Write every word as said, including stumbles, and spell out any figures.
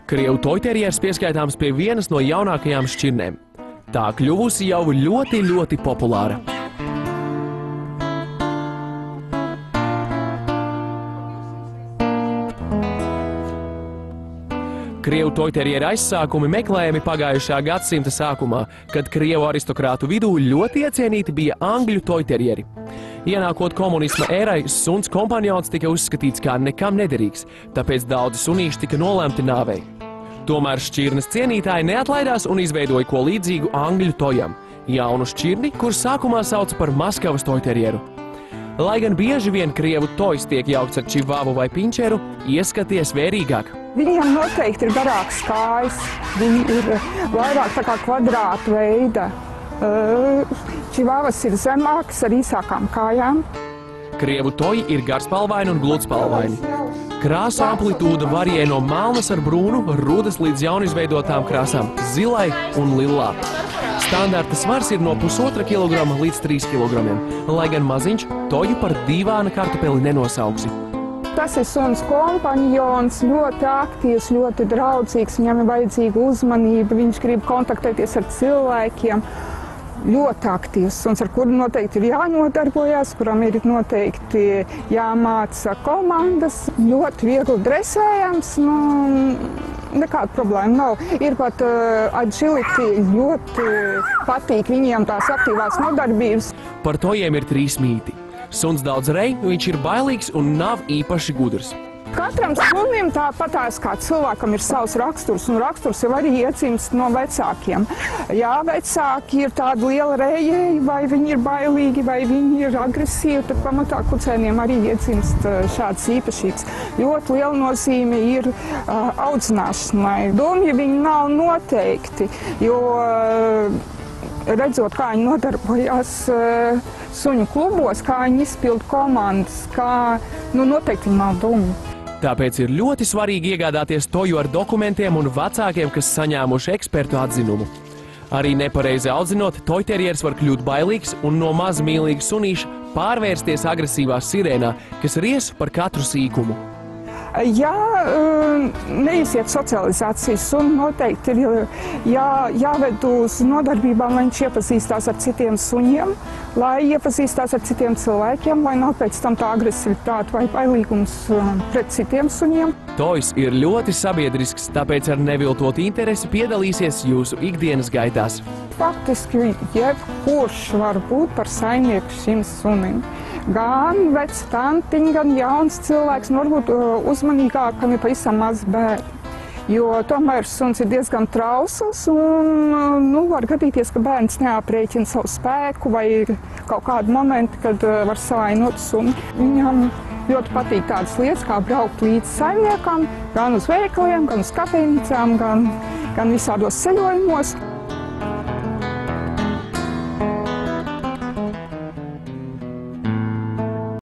Krievu toiterieris pieskaitāms pie vienas no jaunākajām šķirnēm. Tā kļuvusi jau ļoti, ļoti populāra. Krievu toiterieru aizsākumi meklējami pagājušā gadsimta sākumā, kad krievu aristokrātu vidū ļoti iecienīti bija angļu toiterieri. Ienākot komunisma ērai, suns kompanjons tika uzskatīts kā nekam nederīgs, tāpēc daudzi sunīši tika nolemti nāvei. Tomēr šķirnes cienītāji neatlaidās un izveidoja ko līdzīgu angļu tojam – jaunu šķirni, kur sākumā sauca par Maskavas toiterieru. Lai gan bieži vien krievu tojs tiek jaukts ar čivavu vai pinčeru, ieskaties vērīgāk. Viņiem noteikti ir garāks kājas, viņi ir vairāk tā kā kvadrāta veida. Čivavas ir zemākas ar īsākām kājām. Krievu toji ir garspalvaini un gludspalvaini. Krāsu amplitūda varijē no melnas ar brūnu, rudas līdz jaunizveidotām krāsām – zilai un lilā. Standarta svars ir no pusotra kilograma līdz trīs kilogramiem, lai gan maziņš toju par dīvāna kartupeli nenosauksi. Tas ir suns kompanjons, ļoti aktīvs, ļoti draudzīgs, viņam ir vajadzīga uzmanība, viņš grib kontaktēties ar cilvēkiem. Ļoti aktīvs suns, ar kuru noteikti ir jānodarbojas, kuram ir noteikti jāmāca komandas, ļoti viegli dresējams, nu, nekāda problēma nav. Ir pat uh, agility, ļoti patīk viņiem tās aktīvās nodarbības. Par tojiem ir trīs mīti. Suns daudz rej, viņš ir bailīgs un nav īpaši gudrs. Katram sunim tāpatās kā cilvēkam ir savs raksturs, un raksturs jau arī iedzimst no vecākiem. Jā, vecāki ir tādi lieli rējēji, vai viņi ir bailīgi, vai viņi ir agresīvi, tad pamatā kucēniem arī iedzimst šādas īpašības. Ļoti liela nozīme ir uh, audzināšanai. Dumji viņi nav noteikti, jo uh, redzot, kā viņi nodarbojās uh, suņu klubos, kā viņi izpild komandas, kā, nu, noteikti viņi nav dumji. Tāpēc ir ļoti svarīgi iegādāties toju ar dokumentiem un vecākiem, kas saņēmuši ekspertu atzinumu. Arī nepareizi audzinot, toiterieris var kļūt bailīgs un no mazmīlīga sunīša pārvērsties agresīvā sirēnā, kas ries par katru sīkumu. Ja neiesiet socializācijas, un noteikti ir jā, jāved uz nodarbībām, lai viņš iepazīstās ar citiem suņiem, lai iepazīstās ar citiem cilvēkiem, lai nav pēc tam tā agresivitāte vai bailīgums pret citiem suņiem. Tojs ir ļoti sabiedrisks, tāpēc ar neviltotu interesi piedalīsies jūsu ikdienas gaitās. Faktiski jebkurš var būt par saimnieku šim sunim. Gan vecs tantiņ, gan jauns cilvēks, nu varbūt uzmanīgākam ir pavisam maz bērni. Jo tomēr suns ir diezgan trausls un nu, var gadīties, ka bērns neaprēķina savu spēku vai ir kaut kādi momenti, kad var savainot suni. Viņam ļoti patīk tādas lietas, kā braukt līdz saimniekam, gan uz veikaliem, gan uz kafejnīcām, gan, gan visādos ceļojumos.